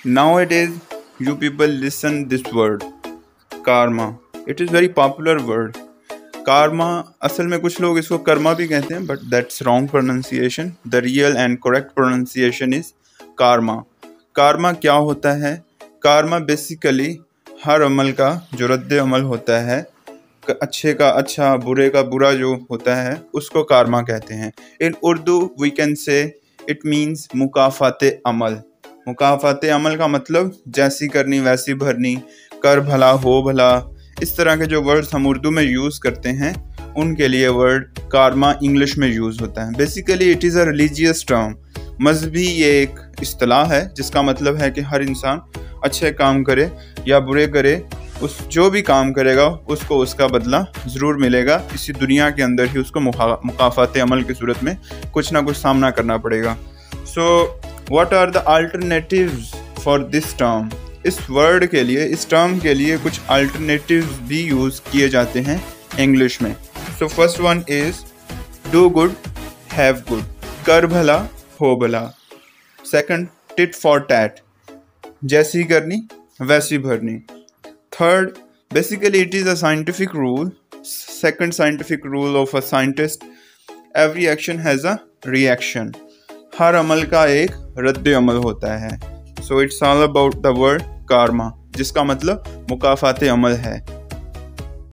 Nowadays, you people listen this word, karma. It is very popular word. Karma, असल में कुछ लोग इसको कर्मा भी कहते हैं, but that's wrong pronunciation. The real and correct pronunciation is karma. Karma क्या होता है? Karma basically हर अमल का जो रद्द अमल होता है, अच्छे का अच्छा, बुरे का बुरा जो होता है, उसको कारमा कहते हैं. In Urdu we can say it means मुकाफाते अमल. मुकाफाते अमल का मतलब जैसी करनी वैसी भरनी, कर भला हो भला, इस तरह के जो वर्ड्स हम उर्दू में यूज़ करते हैं उनके लिए वर्ड कारमा इंग्लिश में यूज़ होता है. Basically it is a religious term. मजहबी ये एक इस्तिलाह है जिसका मतलब है कि हर इंसान अच्छे काम करे या बुरे करे, उस जो भी काम करेगा उसको उसका बदला ज़रूर मिलेगा. इसी दुनिया के अंदर ही उसको मुकाफाते अमल की सूरत में कुछ ना कुछ सामना करना पड़ेगा. So what are the alternatives for this term? इस वर्ड के लिए, इस टर्म के लिए कुछ अल्टरनेटिव्स भी यूज़ किए जाते हैं इंग्लिश में. So first one is do good have good, कर भला हो भला. सेकंड, टिट फॉर टैट, जैसी करनी वैसी भरनी. Third, basically it is a scientific rule. Second scientific rule of a scientist, every action has a reaction. हर अमल का एक रद्द अमल होता है. So it's all about the word karma, जिसका मतलब मुकाफाते अमल है.